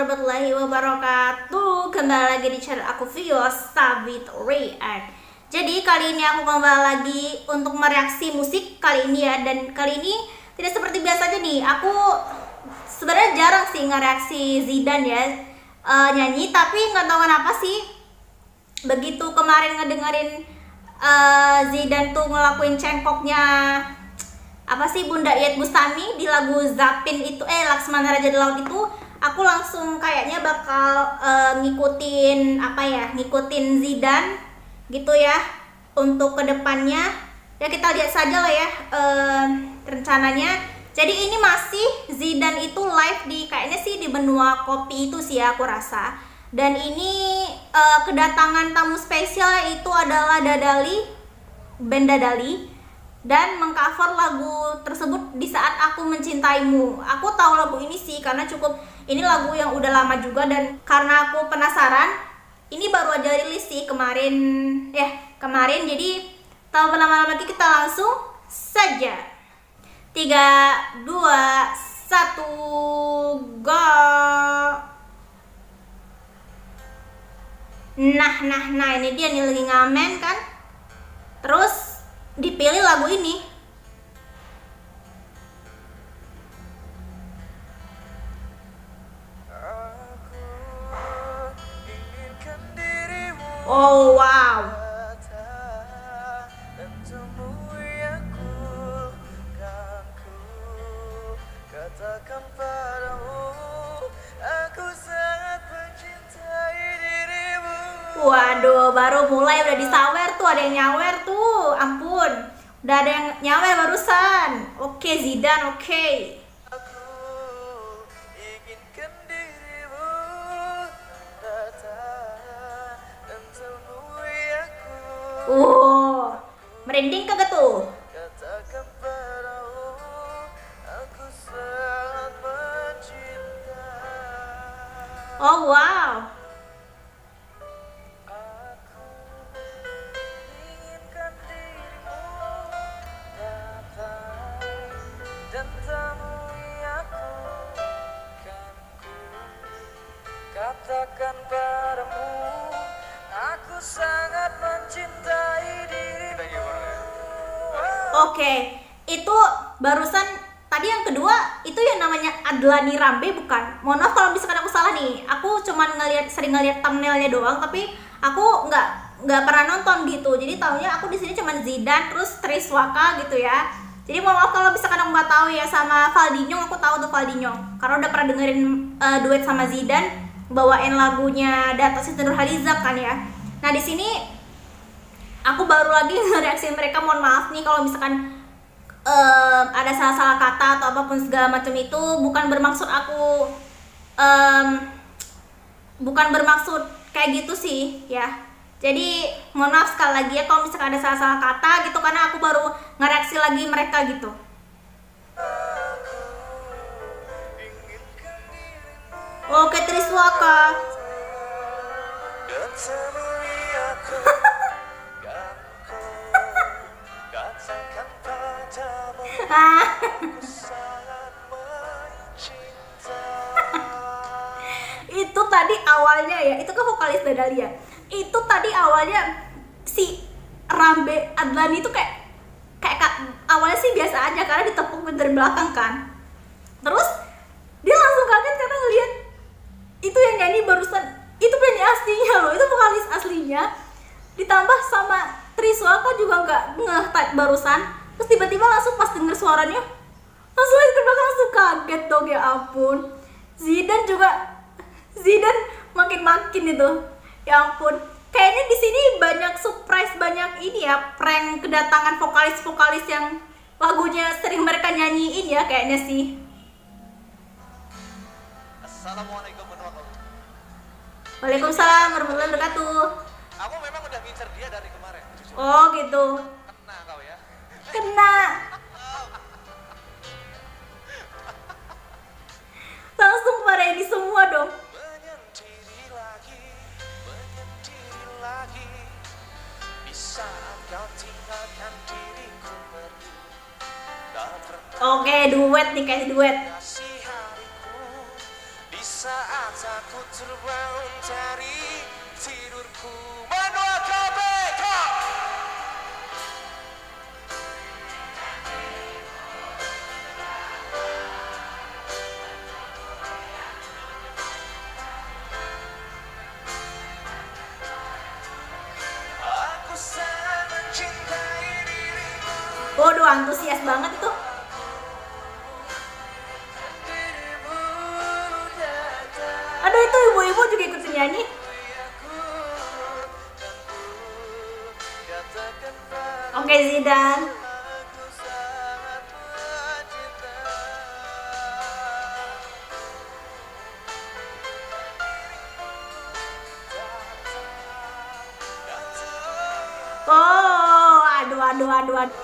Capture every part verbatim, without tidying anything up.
warahmatullahi wabarakatuh. Kembali lagi di channel aku, Vio Sabit React. Jadi kali ini aku kembali lagi untuk mereaksi musik kali ini ya. Dan kali ini tidak seperti biasanya nih. Aku sebenarnya jarang sih ngereaksi Zidane ya uh, nyanyi. Tapi nggak tahu kenapa sih, begitu kemarin ngedengerin uh, Zidane tuh ngelakuin cengkoknya apa sih Bunda Iyeth Bustami di lagu Zapin itu, eh Laksmana Raja di Laut itu, aku langsung kayaknya bakal uh, ngikutin apa ya, ngikutin Zidane gitu ya untuk kedepannya. Ya kita lihat saja lah ya uh, rencananya. Jadi ini masih Zidane itu live di kayaknya sih di benua kopi itu sih ya aku rasa. Dan ini uh, kedatangan tamu spesial itu adalah Dadali, band Dadali, dan mengcover lagu tersebut Di Saat Aku Mencintaimu. Aku tahu lagu ini sih karena cukup ini lagu yang udah lama juga, dan karena aku penasaran, ini baru aja rilis sih kemarin ya kemarin. Jadi tanpa lama-lama lagi kita langsung saja. Tiga, dua, satu, go. Nah, nah, nah ini dia nih lagi ngamen kan. Terus dipilih lagu ini. Oh wow. Waduh, baru mulai udah disawer tuh, ada yang nyawer tuh, ampun. Udah ada yang nyawer barusan. Oke Zidane, oke. Uh, merinding kagak tuh? Oh wow. Katakan padamu, aku sangat mencintai dirimu. Oke, itu barusan tadi yang kedua itu yang namanya Adlani Rambe bukan? Mohon maaf kalau misalkan aku salah nih. Aku cuman ngelihat sering ngelihat thumbnailnya doang, tapi aku nggak nggak pernah nonton gitu. Jadi taunya aku di sini cuman Zidane terus Triswaka gitu ya. Jadi mohon maaf kalau misalkan aku nggak tahu ya. Sama Valdinho aku tahu tuh Valdinho karena udah pernah dengerin uh, duet sama Zidane, bawain lagunya Data Siti Nurhaliza kan ya. Nah di sini aku baru lagi ngereaksi mereka. Mohon maaf nih kalau misalkan um, ada salah-salah kata atau apapun segala macam itu. Bukan bermaksud aku um, bukan bermaksud kayak gitu sih ya. Jadi mohon maaf sekali lagi ya kalau misalkan ada salah-salah kata gitu, karena aku baru ngereaksi lagi mereka gitu. Oke Triswaka. Itu tadi awalnya ya, itu kan vokalis Dadali ya. Itu tadi awalnya si Rambe Adlani itu kayak kayak awalnya sih biasa aja karena ditepuk dari belakang kan. Terus dia langsung kaget karena ngeliat itu yang nyanyi barusan itu penyanyi aslinya loh, itu vokalis aslinya, ditambah sama Triswaka juga nggak ngeh barusan. Terus tiba-tiba langsung pas denger suaranya langsung ke belakang, langsung kaget dong, ya ampun. Zidane juga Zidane makin-makin itu, ya ampun. Kayaknya di sini banyak surprise, banyak ini ya, prank kedatangan vokalis-vokalis yang lagunya sering mereka nyanyiin ya kayaknya sih. Assalamualaikum warahmatullahi wabarakatuh. Waalaikumsalam warahmatullahi wabarakatuh. Aku memang udah ngincer dia dari kemarin. Oh gitu. Kena kau ya. Kena. Langsung pada ini semua dong. Menyendiri lagi, menyendiri lagi. Di saat kau tinggalkan diriku pergi. Oke, duet nih, kayak duet. Kasih hariku di saat Takut terbangun dari tidurku. Manual K B K. Aku sangat mencintai dirimu. Waduh, antusias banget itu. Aduh, itu ibu-ibu juga ikut nyanyi. Oke, Zidane. Oh, aduh, aduh, aduh, aduh.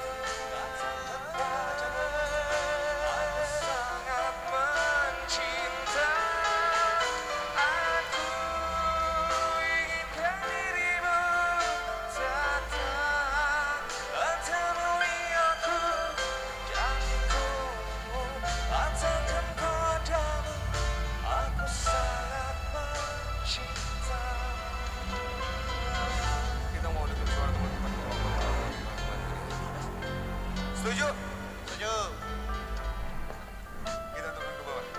Setuju? Setuju. Kita turun ke bawah.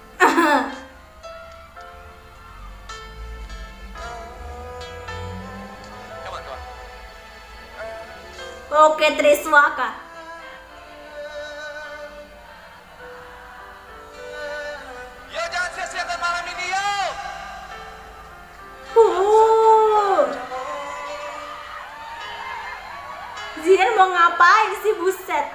Come on, come on. Oke, Triswaka. Yo, jangan sia-siakan malam ini, yo. Uh. Zidane mau ngapain sih, buset?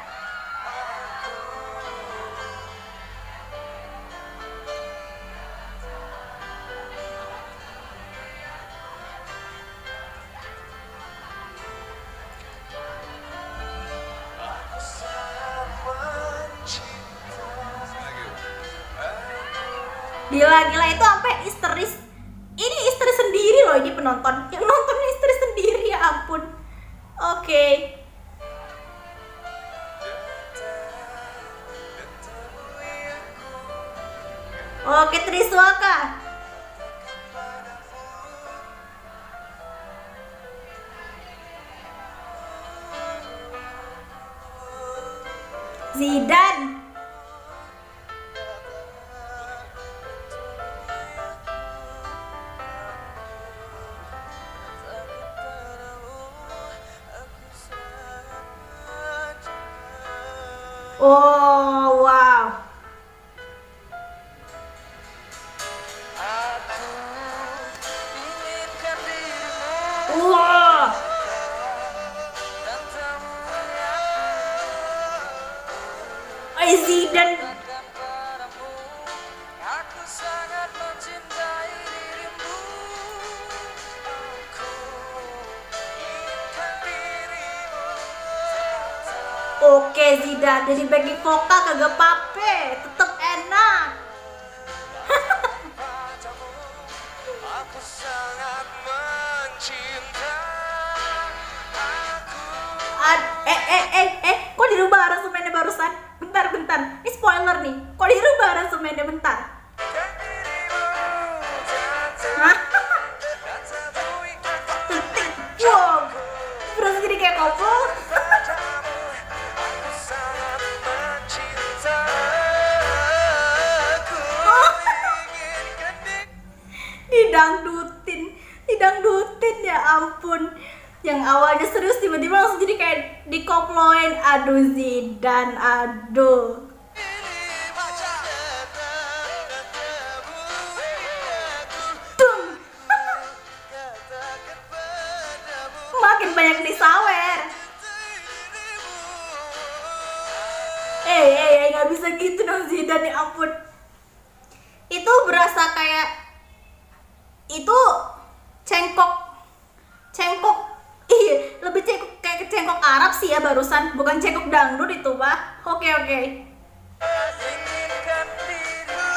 Gila-gila itu sampai histeris. Ini histeris sendiri loh, ini penonton. Yang nonton histeris sendiri, ya ampun. Oke. Oke, Triswaka. Zidane. Oh, wow. Wow. Ay, Zidane. Oke, Zidane jadi backing vokal kagak pape, tetep enak. Aku sangat mencinta aku. Ad, eh eh eh eh, kok dirubah aransemennya barusan? Bentar bentar, ini spoiler nih. Kok dirubah aransemennya bentar? Hah? Wow, terus jadi kayak koplo. Aku sangat mencinta aku. Inginkan di Didangdutin, didangdutin, ya ampun. Yang awalnya serius tiba-tiba langsung jadi kayak dikoploin. Aduh, Zidane, aduh. Tung. Makin banyak disawer. Eh, eh, eh, nggak bisa gitu dong, Zidane, ya ampun. Itu berasa kayak itu cengkok, cengkok, iya, lebih cengkok kayak cengkok Arab sih ya barusan, bukan cengkok dangdut itu, Pak. Oke, oke. inginkan dirimu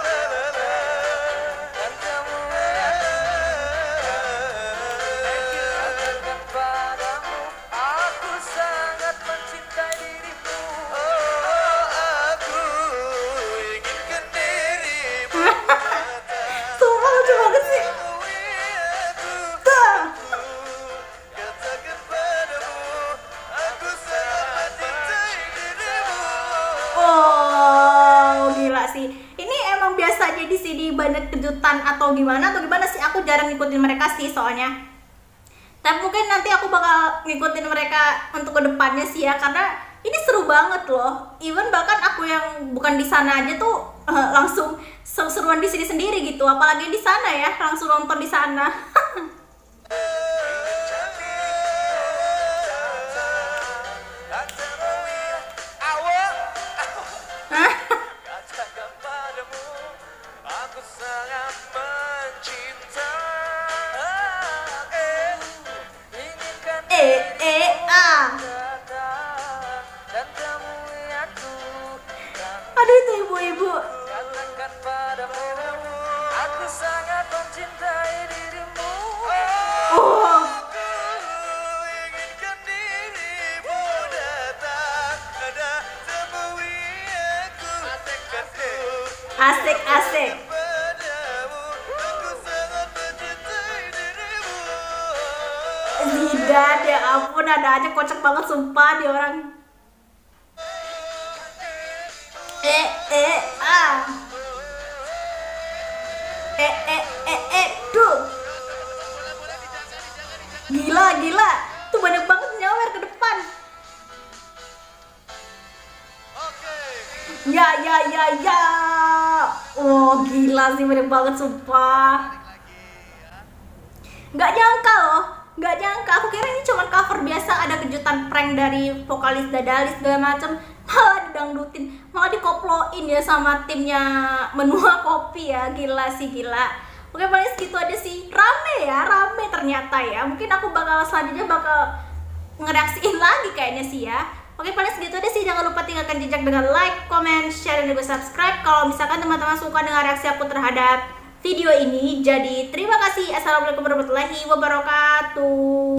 dan kamu katakan padamu aku sangat mencintai dirimu. Oh, aku inginkan dirimu. atau gimana atau gimana sih, aku jarang ngikutin mereka sih soalnya. Tapi mungkin nanti aku bakal ngikutin mereka untuk kedepannya sih ya, karena ini seru banget loh. Even bahkan aku yang bukan di sana aja tuh uh, langsung seru-seruan di sini sendiri gitu, apalagi di sana ya, langsung nonton di sana. Aduh itu ibu-ibu. Katakan padamu, aku sangat mencintai dirimu. Oh. Aku inginkan dirimu datang dan temui aku. Asik asik. Padamu, aku sangat mencintai dirimu. Tidak, ya ampun, ada aja kocak banget sumpah dia orang. Eh eh ah. Eh eh eh eh tuh. Gila gila, tuh banyak banget nyawer ke depan. Ya ya ya ya. Oh gila sih, banyak banget sumpah. Nggak nyangka loh, nggak nyangka. Aku kira ini cuma cover biasa, ada kejutan prank dari vokalis Dadalis segala macem, malah didangdutin, malah dikoploin ya sama timnya Menua Kopi ya. Gila sih, gila. Oke, paling segitu aja sih. Rame ya, rame ternyata ya. Mungkin aku bakal selanjutnya bakal ngereaksiin lagi kayaknya sih ya. Oke, paling segitu aja sih. Jangan lupa tinggalkan jejak dengan like, comment, share, dan juga subscribe kalau misalkan teman-teman suka dengan reaksi aku terhadap video ini. Jadi terima kasih. Assalamualaikum warahmatullahi wabarakatuh.